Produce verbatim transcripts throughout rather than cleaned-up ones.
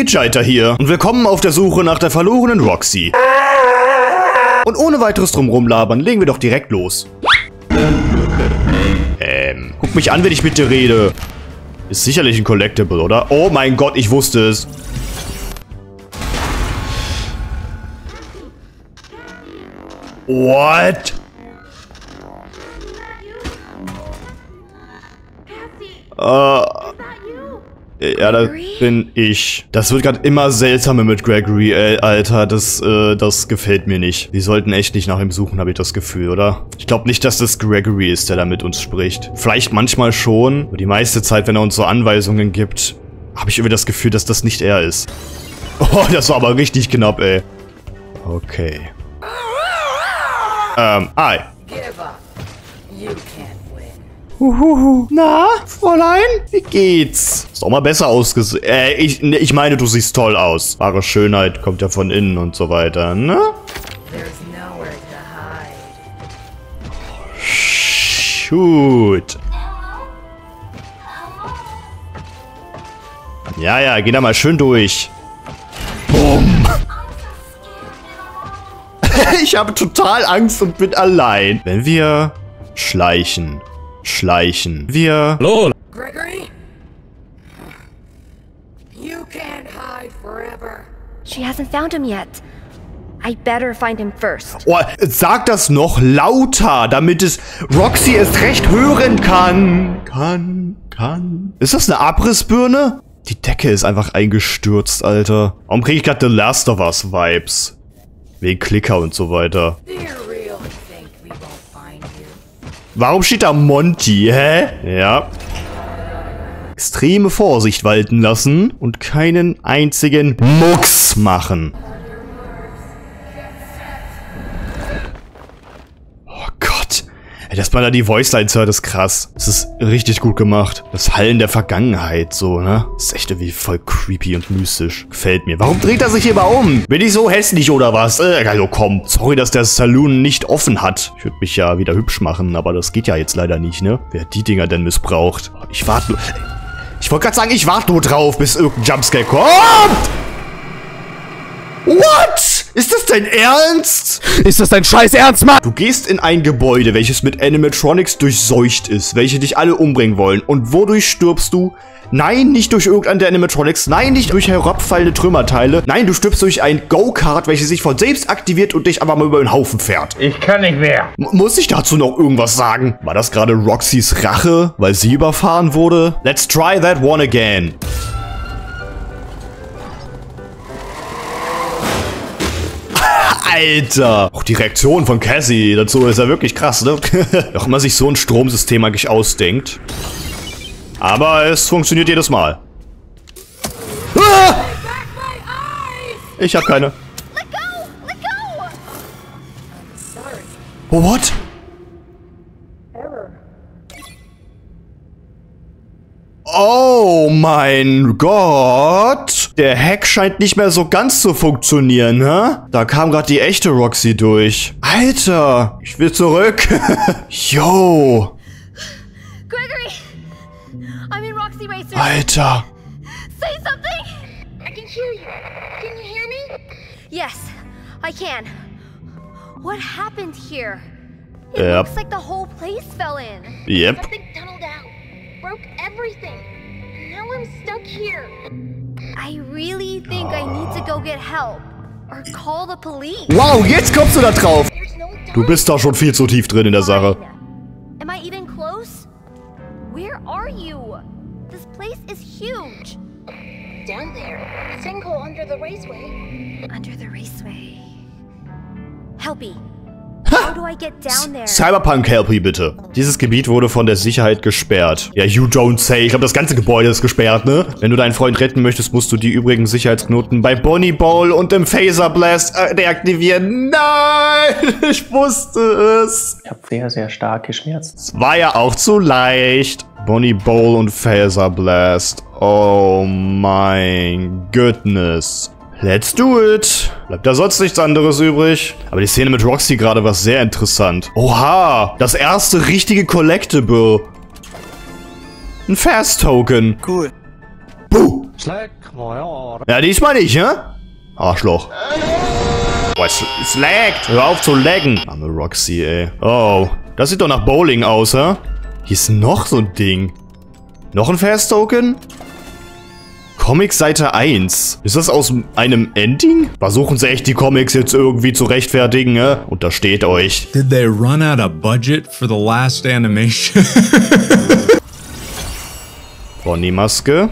Scheiter hier und willkommen auf der Suche nach der verlorenen Roxy. Und ohne weiteres drumrum labern, legen wir doch direkt los. Ähm, guck mich an, wenn ich mit dir rede. Ist sicherlich ein Collectible, oder? Oh mein Gott, ich wusste es. What? Äh... Ja, das bin ich. Das wird gerade immer seltsamer mit Gregory, ey, Alter. Das, äh, das gefällt mir nicht. Wir sollten echt nicht nach ihm suchen, habe ich das Gefühl, oder? Ich glaube nicht, dass das Gregory ist, der da mit uns spricht. Vielleicht manchmal schon, aber die meiste Zeit, wenn er uns so Anweisungen gibt, habe ich irgendwie das Gefühl, dass das nicht er ist. Oh, das war aber richtig knapp, ey. Okay. Ähm, hi. Uhuhu. Na, Fräulein? Wie geht's? Ist doch mal besser ausgesehen. Äh, ich, ich meine, du siehst toll aus. Wahre Schönheit kommt ja von innen und so weiter, ne? Shoot. Ja, ja, geh da mal schön durch. Bumm. Ich habe total Angst und bin allein. Wenn wir schleichen. Schleichen. Wir... Hallo. Gregory? You can't hide forever. She hasn't found him yet. I better find him first. Oh, sag das noch lauter, damit es Roxy erst recht hören kann. Kann, kann. Ist das eine Abrissbirne? Die Decke ist einfach eingestürzt, Alter. Warum kriege ich gerade The Last of Us Vibes? Wegen Klicker und so weiter. Warum steht da Monty, hä? Ja. Extreme Vorsicht walten lassen und keinen einzigen Mucks machen. Oh Gott. Dass man da die Voicelines hört, ist krass. Das ist richtig gut gemacht. Das Hallen der Vergangenheit, so, ne? Das ist echt irgendwie voll creepy und mystisch. Gefällt mir. Warum dreht er sich hier mal um? Bin ich so hässlich oder was? Äh, also komm. Sorry, dass der Saloon nicht offen hat. Ich würde mich ja wieder hübsch machen, aber das geht ja jetzt leider nicht, ne? Wer hat die Dinger denn missbraucht? Ich warte nur... Ich wollte gerade sagen, ich warte nur drauf, bis irgendein Jumpscare kommt! What? Ist das dein Ernst? Ist das dein scheiß Ernst, Mann? Du gehst in ein Gebäude, welches mit Animatronics durchseucht ist, welche dich alle umbringen wollen. Und wodurch stirbst du? Nein, nicht durch irgendeine der Animatronics. Nein, nicht durch herabfallende Trümmerteile. Nein, du stirbst durch ein Go-Kart, welches sich von selbst aktiviert und dich einfach mal über den Haufen fährt. Ich kann nicht mehr. M muss ich dazu noch irgendwas sagen? War das gerade Roxys Rache, weil sie überfahren wurde? Let's try that one again. Alter! Auch die Reaktion von Cassie dazu ist ja wirklich krass, ne? Auch immer sich so ein Stromsystem eigentlich ausdenkt. Aber es funktioniert jedes Mal. Ah! Ich hab keine. Oh, what? Oh mein Gott. Der Hack scheint nicht mehr so ganz zu funktionieren, hä? Da kam gerade die echte Roxy durch. Alter, ich will zurück. Yo. Gregory! I'm in Roxy Racer. Alter. Say something! I can hear you. Can you hear me? Yes, I can. What happened here? It Yep. looks like the whole place fell in. Yep. Something tunneled out. Broke everything. Now I'm stuck here. I really think I need to go get help. Or call the police. Wow, jetzt kommst du da drauf. There's no time. Du bist da schon viel zu tief drin in der Sache. Am I even close? Where are you? This place is huge. Down there. Sinkhole under the raceway. Under the raceway. Helpy. How do I get down there? Cyberpunk Helpy, bitte. Dieses Gebiet wurde von der Sicherheit gesperrt. Ja, you don't say. Ich glaube, das ganze Gebäude ist gesperrt, ne? Wenn du deinen Freund retten möchtest, musst du die übrigen Sicherheitsknoten bei Bonnie Bowl und dem Phaser Blast äh, deaktivieren. Nein! Ich wusste es. Ich habe sehr, sehr starke Schmerzen. Es war ja auch zu leicht. Bonnie Bowl und Phaser Blast. Oh mein Goodness. Let's do it. Bleibt da sonst nichts anderes übrig. Aber die Szene mit Roxy gerade war sehr interessant. Oha, das erste richtige Collectible. Ein Fast-Token. Cool. Buh. Ja, diesmal nicht, ne? Arschloch. Boah, es, es laggt. Hör auf zu laggen. Arme Roxy, ey. Oh, das sieht doch nach Bowling aus, hä? Hier ist noch so ein Ding. Noch ein Fast-Token? Comic Seite eins. Ist das aus einem Ending? Versuchen sie echt die Comics jetzt irgendwie zu rechtfertigen, ne? Und da steht euch. Did they run out of budget for the last animation? Bonnie-Maske.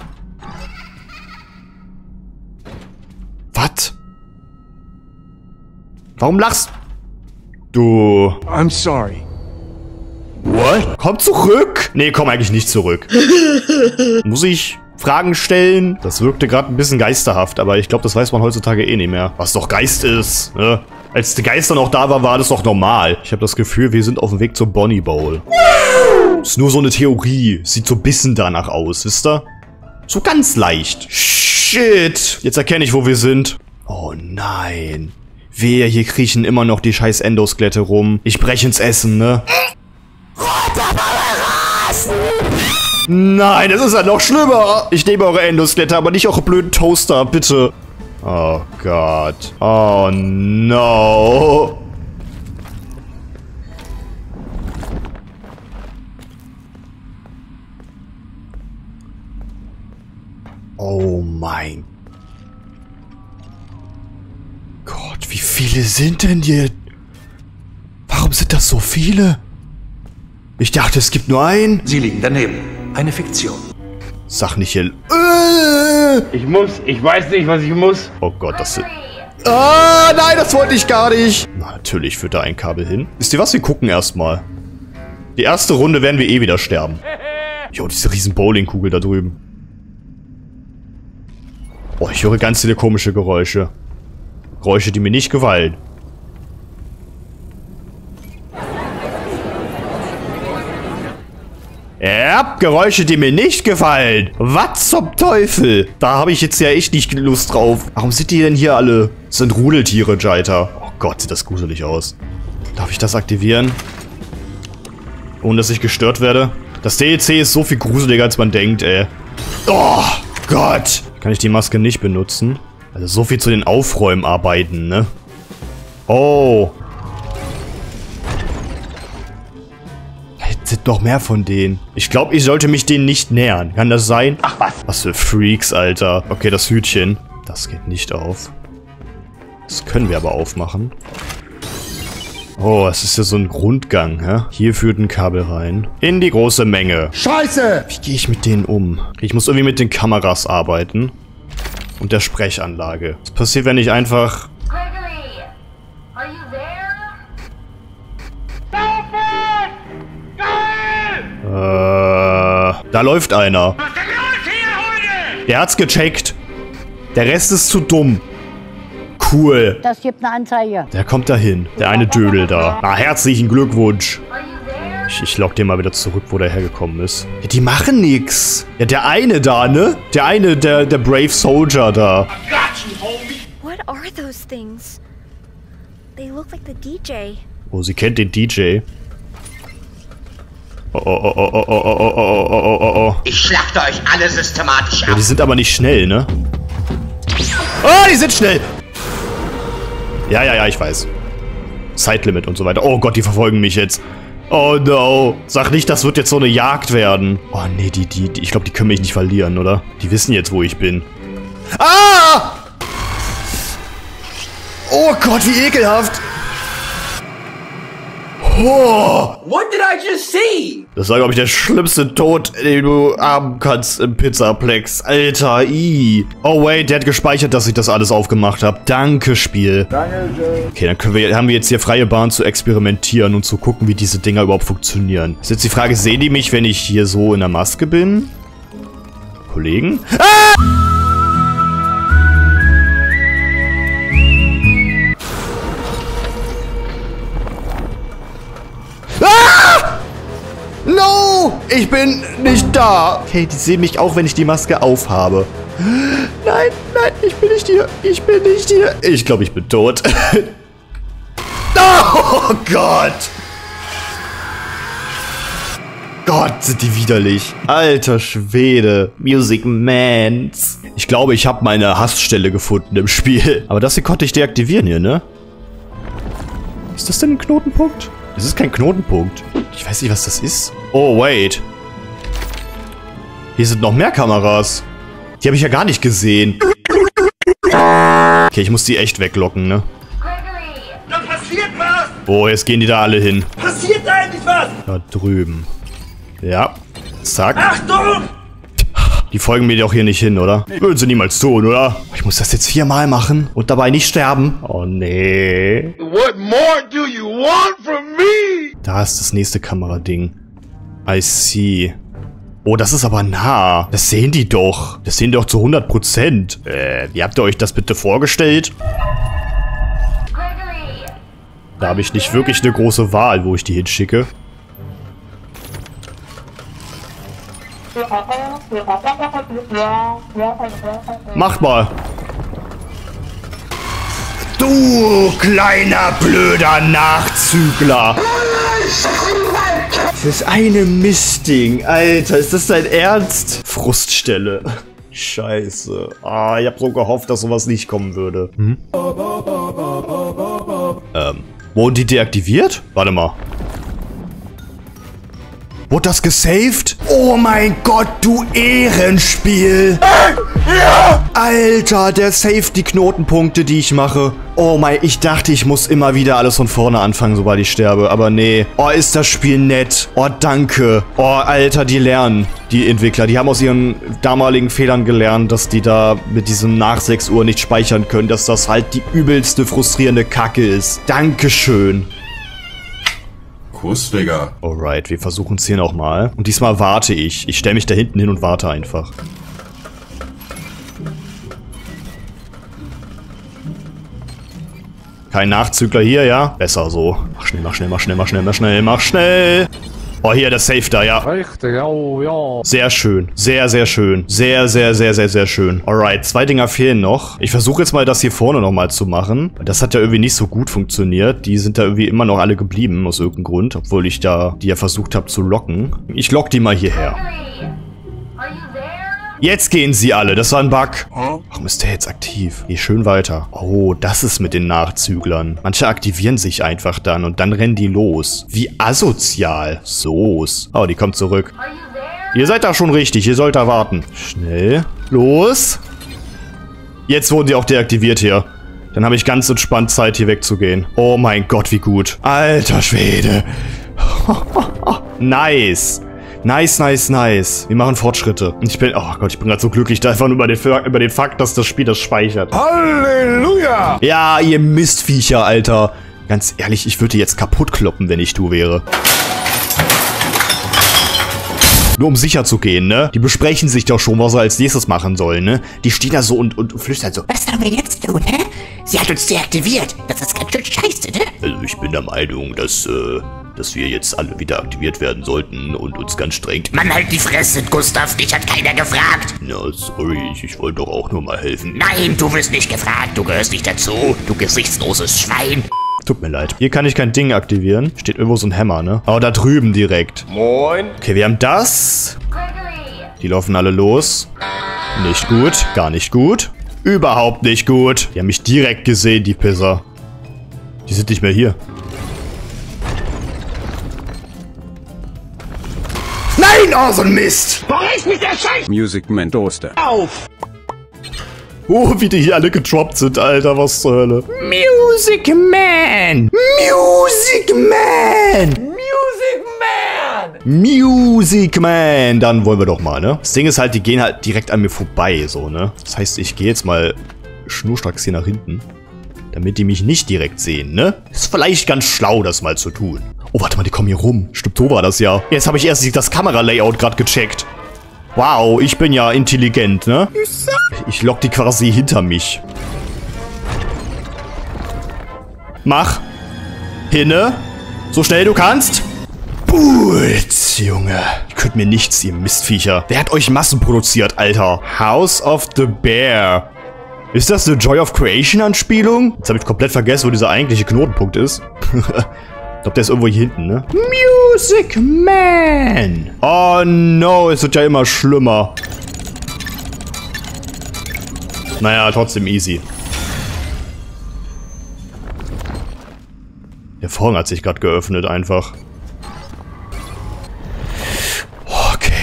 Was? Warum lachst du? I'm sorry. What? Komm zurück! Nee, komm eigentlich nicht zurück. Muss ich Fragen stellen? Das wirkte gerade ein bisschen geisterhaft, aber ich glaube, das weiß man heutzutage eh nicht mehr. Was doch Geist ist, ne? Als die Geister noch da war, war das doch normal. Ich habe das Gefühl, wir sind auf dem Weg zur Bonnie Bowl. Ist nur so eine Theorie. Sieht so ein bisschen danach aus, wisst ihr? So ganz leicht. Shit. Jetzt erkenne ich, wo wir sind. Oh nein. Wehe, hier kriechen immer noch die scheiß Endoskelette rum. Ich breche ins Essen, ne? Nein, das ist ja noch schlimmer. Ich nehme eure Endoskelette, aber nicht eure blöden Toaster, bitte. Oh Gott. Oh no. Oh mein Gott, wie viele sind denn hier? Warum sind das so viele? Ich dachte, es gibt nur einen. Sie liegen daneben. Eine Fiktion. Sag nicht hier. Äh! Ich muss, ich weiß nicht, was ich muss. Oh Gott, das sind... Ah, nein, das wollte ich gar nicht. Na, natürlich führt da ein Kabel hin. Wisst ihr was? Wir gucken erstmal. Die erste Runde werden wir eh wieder sterben. Jo, diese riesen Bowlingkugel da drüben. Oh, ich höre ganz viele komische Geräusche. Geräusche, die mir nicht gefallen. Ja, Geräusche, die mir nicht gefallen. Was zum Teufel? Da habe ich jetzt ja echt nicht Lust drauf. Warum sind die denn hier alle? Das sind Rudeltiere, Jaita. Oh Gott, sieht das gruselig aus. Darf ich das aktivieren? Ohne dass ich gestört werde? Das D L C ist so viel gruseliger, als man denkt, ey. Oh Gott. Kann ich die Maske nicht benutzen? Also so viel zu den Aufräumarbeiten, ne? Oh. Sind noch mehr von denen. Ich glaube, ich sollte mich denen nicht nähern. Kann das sein? Ach was. Was für Freaks, Alter. Okay, das Hütchen. Das geht nicht auf. Das können wir aber aufmachen. Oh, es ist ja so ein Rundgang, hä? Hier führt ein Kabel rein. In die große Menge. Scheiße! Wie gehe ich mit denen um? Ich muss irgendwie mit den Kameras arbeiten. Und der Sprechanlage. Was passiert, wenn ich einfach... Gregory, are you there? Äh, da läuft einer. Der hat's gecheckt. Der Rest ist zu dumm. Cool. Das gibt eine Anzeige. Der kommt dahin. Der eine Dödel da. Ah, herzlichen Glückwunsch. Ich, ich lock den mal wieder zurück, wo der hergekommen ist. Ja, die machen nix. Ja, der eine da, ne? Der eine, der, der Brave Soldier da. What are those things? They look like the D J. Oh, sie kennt den D J. Oh, oh, oh, oh, oh, oh, oh, oh, oh, oh, oh. Ich schlachte euch alle systematisch Ja, die sind aber nicht schnell, ne? Oh, die sind schnell! Ja, ja, ja, ich weiß. Zeitlimit und so weiter. Oh Gott, die verfolgen mich jetzt. Oh no. Sag nicht, das wird jetzt so eine Jagd werden. Oh nee, die, die, die ich glaube, die können mich nicht verlieren, oder? Die wissen jetzt, wo ich bin. Ah! Oh Gott, wie ekelhaft. Oh. What did I just see? Das war, glaube ich, der schlimmste Tod, den du haben kannst im Pizzaplex. Alter, i. Oh, wait, der hat gespeichert, dass ich das alles aufgemacht habe. Danke, Spiel. Okay, dann können wir, haben wir jetzt hier freie Bahn zu experimentieren und zu gucken, wie diese Dinger überhaupt funktionieren. Ist jetzt die Frage, sehen die mich, wenn ich hier so in der Maske bin? Kollegen? Ah! No! Ich bin nicht da. Okay, die sehen mich auch, wenn ich die Maske aufhabe. Nein, nein, ich bin nicht hier. Ich bin nicht hier. Ich glaube, ich bin tot. Oh Gott! Gott, sind die widerlich. Alter Schwede. Music Mans. Ich glaube, ich habe meine Hassstelle gefunden im Spiel. Aber das hier konnte ich deaktivieren hier, ne? Ist das denn ein Knotenpunkt? Das ist kein Knotenpunkt. Ich weiß nicht, was das ist. Oh, wait. Hier sind noch mehr Kameras. Die habe ich ja gar nicht gesehen. Okay, ich muss die echt weglocken, ne? Da passiert was! Oh, jetzt gehen die da alle hin. Passiert da endlich was? Da drüben. Ja. Zack. Achtung! Die folgen mir doch hier nicht hin, oder? Würden sie niemals tun, oder? Ich muss das jetzt viermal machen und dabei nicht sterben. Oh, nee. What more do you want from me? Da ist das nächste Kamerading. I see. Oh, das ist aber nah. Das sehen die doch. Das sehen die doch zu hundert Prozent. Äh, wie habt ihr euch das bitte vorgestellt? Da habe ich nicht wirklich eine große Wahl, wo ich die hinschicke. Macht mal. Du kleiner blöder Nachzügler. Das ist eine Mistding. Alter, ist das dein Ernst? Fruststelle. Scheiße. Ah, ich hab so gehofft, dass sowas nicht kommen würde. Hm? Ähm, wurden die deaktiviert? Warte mal. Wurde das gesaved? Oh mein Gott, du Ehrenspiel. Ja. Alter, der saved die Knotenpunkte, die ich mache. Oh mein, ich dachte, ich muss immer wieder alles von vorne anfangen, sobald ich sterbe. Aber nee. Oh, ist das Spiel nett. Oh, danke. Oh, Alter, die lernen. Die Entwickler, die haben aus ihren damaligen Fehlern gelernt, dass die da mit diesem nach sechs Uhr nicht speichern können. Dass das halt die übelste, frustrierende Kacke ist. Dankeschön. Kuss, Digga. Alright, wir versuchen es hier nochmal. Und diesmal warte ich. Ich stelle mich da hinten hin und warte einfach. Kein Nachzügler hier, ja? Besser so. Mach schnell, mach schnell, mach schnell, mach schnell, mach schnell, mach schnell. Oh, hier, der Safe da, ja. Richtig, oh, ja. Sehr schön. Sehr, sehr schön. Sehr, sehr, sehr, sehr, sehr schön. Alright, zwei Dinger fehlen noch. Ich versuche jetzt mal, das hier vorne nochmal zu machen. Das hat ja irgendwie nicht so gut funktioniert. Die sind da irgendwie immer noch alle geblieben, aus irgendeinem Grund. Obwohl ich da die ja versucht habe zu locken. Ich lock die mal hierher. Jetzt gehen sie alle. Das war ein Bug. Warum ist der jetzt aktiv? Geh schön weiter. Oh, das ist mit den Nachzüglern. Manche aktivieren sich einfach dann und dann rennen die los. Wie asozial. So's. Oh, die kommt zurück. Ihr seid da schon richtig. Ihr sollt da warten. Schnell. Los. Jetzt wurden die auch deaktiviert hier. Dann habe ich ganz entspannt Zeit, hier wegzugehen. Oh mein Gott, wie gut. Alter Schwede. Nice. Nice, nice, nice. Wir machen Fortschritte. Und ich bin... Oh Gott, ich bin gerade so glücklich da einfach nur über den, über den Fakt, dass das Spiel das speichert. Halleluja! Ja, ihr Mistviecher, Alter. Ganz ehrlich, ich würde jetzt kaputt kloppen, wenn ich du wäre. Nur um sicher zu gehen, ne? Die besprechen sich doch schon, was sie als nächstes machen sollen, ne? Die stehen da so und, und flüstern so. Was sollen wir jetzt tun, hä? Sie hat uns deaktiviert. Das ist ganz schön scheiße, ne? Also ich bin der Meinung, dass, äh... dass wir jetzt alle wieder aktiviert werden sollten und uns ganz streng... Mann, halt die Fresse, Gustav, dich hat keiner gefragt. Na, sorry, ich, ich wollte doch auch nur mal helfen. Nein, du wirst nicht gefragt, du gehörst nicht dazu, du gesichtsloses Schwein. Tut mir leid. Hier kann ich kein Ding aktivieren. Steht irgendwo so ein Hammer, ne? Aber da drüben direkt. Moin. Okay, wir haben das. Die laufen alle los. Nicht gut, gar nicht gut. Überhaupt nicht gut. Die haben mich direkt gesehen, die Pisser. Die sind nicht mehr hier. Nein! Oh, so ein Mist! Wo ist mich der Scheiß? Music Man Toaster. Auf! Oh, wie die hier alle gedroppt sind, Alter. Was zur Hölle? Music Man! Music Man! Music Man! Music Man! Dann wollen wir doch mal, ne? Das Ding ist halt, die gehen halt direkt an mir vorbei, so, ne? Das heißt, ich gehe jetzt mal schnurstracks hier nach hinten. Damit die mich nicht direkt sehen, ne? Ist vielleicht ganz schlau, das mal zu tun. Oh, warte mal, die kommen hier rum. Stimmt, so war das ja. Jetzt habe ich erst das Kameralayout gerade gecheckt. Wow, ich bin ja intelligent, ne? Ich lock die quasi hinter mich. Mach. Hinne. So schnell du kannst. Putz, Junge. Ihr könnt mir nichts, ihr Mistviecher. Wer hat euch Massen produziert, Alter? House of the Bear. Ist das eine Joy of Creation Anspielung? Jetzt habe ich komplett vergessen, wo dieser eigentliche Knotenpunkt ist. Ich glaube, der ist irgendwo hier hinten, ne? Music Man! Oh no, es wird ja immer schlimmer. Naja, trotzdem easy. Der Vorhang hat sich gerade geöffnet, einfach. Okay.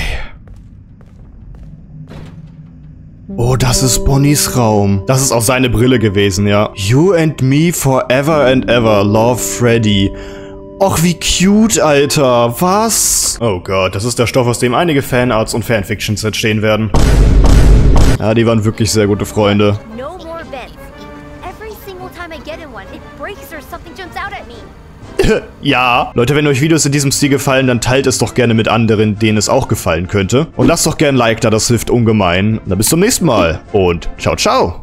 Oh, das ist Bonnies Raum. Das ist auch seine Brille gewesen, ja. You and me forever and ever. Love, Freddy. Och, wie cute, Alter. Was? Oh Gott, das ist der Stoff, aus dem einige Fanarts und Fanfictions entstehen werden. Ja, die waren wirklich sehr gute Freunde. No more vents. Every single time I get in one, it breaks or something jumps out at me. Ja. Leute, wenn euch Videos in diesem Stil gefallen, dann teilt es doch gerne mit anderen, denen es auch gefallen könnte. Und lasst doch gerne ein Like da, das hilft ungemein. Dann bis zum nächsten Mal und ciao, ciao.